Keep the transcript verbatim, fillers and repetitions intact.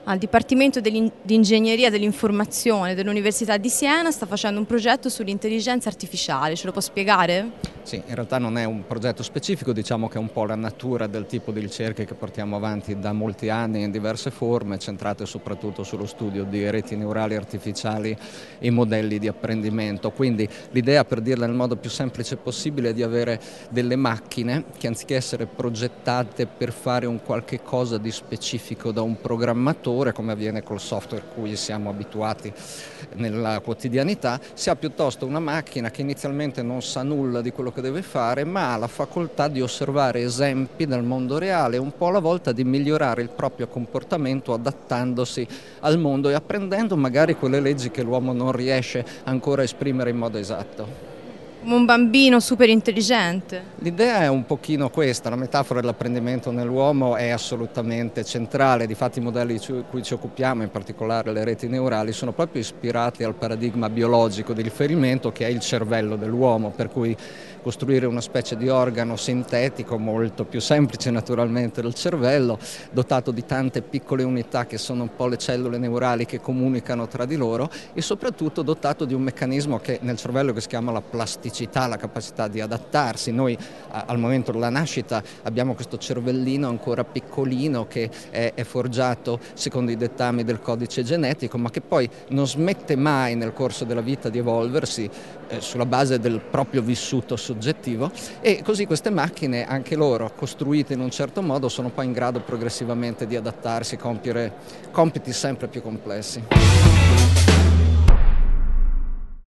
Al Dipartimento dell'in- di Ingegneria dell'Informazione dell'Università di Siena sta facendo un progetto sull'intelligenza artificiale, ce lo può spiegare? Sì, in realtà non è un progetto specifico, diciamo che è un po' la natura del tipo di ricerche che portiamo avanti da molti anni in diverse forme, centrate soprattutto sullo studio di reti neurali artificiali e modelli di apprendimento. Quindi l'idea, per dirla nel modo più semplice possibile, è di avere delle macchine che, anziché essere progettate per fare un qualche cosa di specifico da un programmatore, come avviene col software cui siamo abituati nella quotidianità, sia piuttosto una macchina che inizialmente non sa nulla di quello che deve fare, ma ha la facoltà di osservare esempi dal mondo reale, un po' alla volta di migliorare il proprio comportamento adattandosi al mondo e apprendendo magari quelle leggi che l'uomo non riesce ancora a esprimere in modo esatto. Come un bambino super intelligente. L'idea è un pochino questa, la metafora dell'apprendimento nell'uomo è assolutamente centrale, difatti i modelli di cui ci occupiamo, in particolare le reti neurali, sono proprio ispirati al paradigma biologico di riferimento che è il cervello dell'uomo, per cui costruire una specie di organo sintetico molto più semplice naturalmente del cervello, dotato di tante piccole unità che sono un po' le cellule neurali che comunicano tra di loro e soprattutto dotato di un meccanismo che nel cervello che si chiama la plasticità, la capacità di adattarsi. Noi al momento della nascita abbiamo questo cervellino ancora piccolino che è, è forgiato secondo i dettami del codice genetico, ma che poi non smette mai nel corso della vita di evolversi eh, sulla base del proprio vissuto soggettivo, e così queste macchine, anche loro costruite in un certo modo, sono poi in grado progressivamente di adattarsi e compiere compiti sempre più complessi.